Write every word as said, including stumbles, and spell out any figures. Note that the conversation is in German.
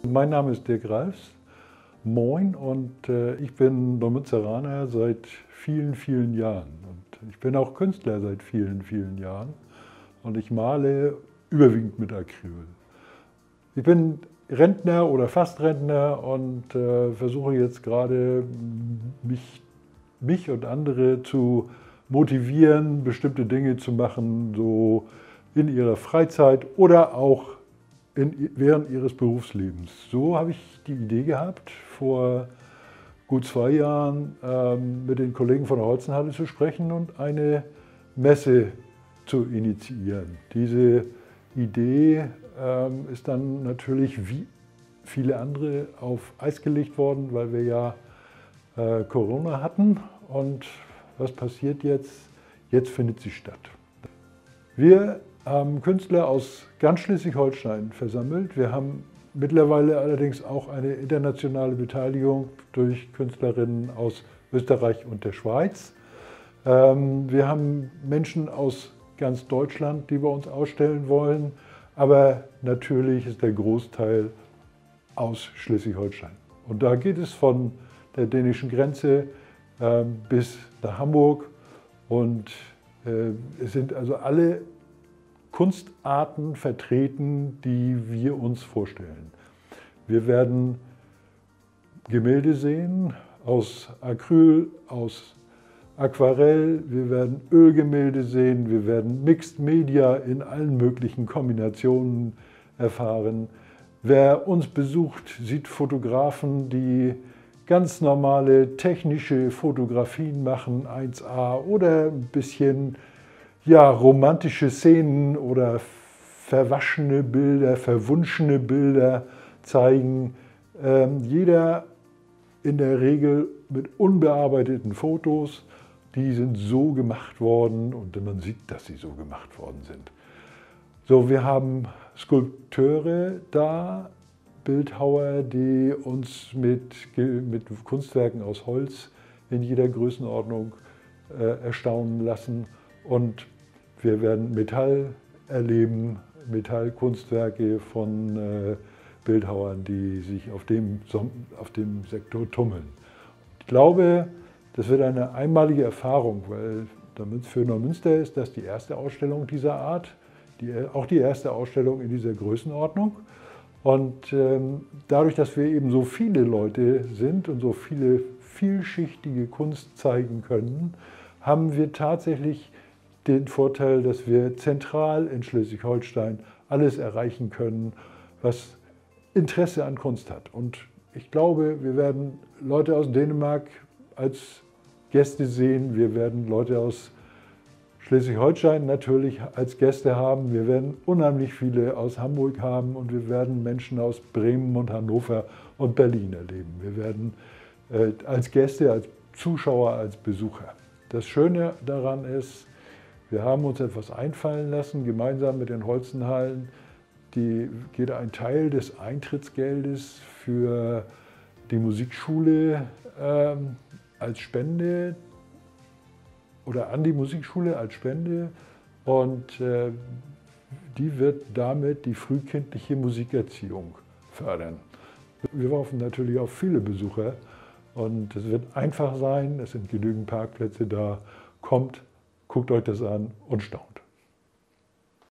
Mein Name ist Dirk Ralfs. Moin, und äh, ich bin Neumünsteraner seit vielen, vielen Jahren. Und ich bin auch Künstler seit vielen, vielen Jahren. Und ich male überwiegend mit Acryl. Ich bin Rentner oder fast Rentner und äh, versuche jetzt gerade, mich, mich und andere zu motivieren, bestimmte Dinge zu machen, so in ihrer Freizeit oder auch in, während ihres Berufslebens. So habe ich die Idee gehabt, vor gut zwei Jahren ähm, mit den Kollegen von der Holzenhalle zu sprechen und eine Messe zu initiieren. Diese Idee ähm, ist dann natürlich wie viele andere auf Eis gelegt worden, weil wir ja äh, Corona hatten. Und was passiert jetzt? Jetzt findet sie statt. Wir haben Künstler aus ganz Schleswig-Holstein versammelt. Wir haben mittlerweile allerdings auch eine internationale Beteiligung durch Künstlerinnen aus Österreich und der Schweiz. Ähm, wir haben Menschen aus ganz Deutschland, die bei uns ausstellen wollen, aber natürlich ist der Großteil aus Schleswig-Holstein. Und da geht es von der dänischen Grenze äh, bis nach Hamburg, und äh, es sind also alle Kunstarten vertreten, die wir uns vorstellen. Wir werden Gemälde sehen aus Acryl, aus Aquarell, wir werden Ölgemälde sehen, wir werden Mixed Media in allen möglichen Kombinationen erfahren. Wer uns besucht, sieht Fotografen, die ganz normale technische Fotografien machen, eins A, oder ein bisschen ja, romantische Szenen oder verwaschene Bilder, verwunschene Bilder zeigen. Ähm, jeder in der Regel mit unbearbeiteten Fotos, die sind so gemacht worden und man sieht, dass sie so gemacht worden sind. So, wir haben Skulpteure da, Bildhauer, die uns mit, mit Kunstwerken aus Holz in jeder Größenordnung äh, erstaunen lassen. Und wir werden Metall erleben, Metallkunstwerke von äh, Bildhauern, die sich auf dem, auf dem Sektor tummeln. Ich glaube, das wird eine einmalige Erfahrung, weil für Neumünster ist das die erste Ausstellung dieser Art, die, auch die erste Ausstellung in dieser Größenordnung. Und ähm, dadurch, dass wir eben so viele Leute sind und so viele vielschichtige Kunst zeigen können, haben wir tatsächlich den Vorteil, dass wir zentral in Schleswig-Holstein alles erreichen können, was Interesse an Kunst hat. Und ich glaube, wir werden Leute aus Dänemark als Gäste sehen, wir werden Leute aus Schleswig-Holstein natürlich als Gäste haben, wir werden unheimlich viele aus Hamburg haben und wir werden Menschen aus Bremen und Hannover und Berlin erleben. Wir werden äh, als Gäste, als Zuschauer, als Besucher. Das Schöne daran ist, wir haben uns etwas einfallen lassen, gemeinsam mit den Holzenhallen. Die geht ein Teil des Eintrittsgeldes für die Musikschule äh, als Spende oder an die Musikschule als Spende, und äh, die wird damit die frühkindliche Musikerziehung fördern. Wir hoffen natürlich auf viele Besucher und es wird einfach sein, es sind genügend Parkplätze da. Kommt, guckt euch das an und staunt.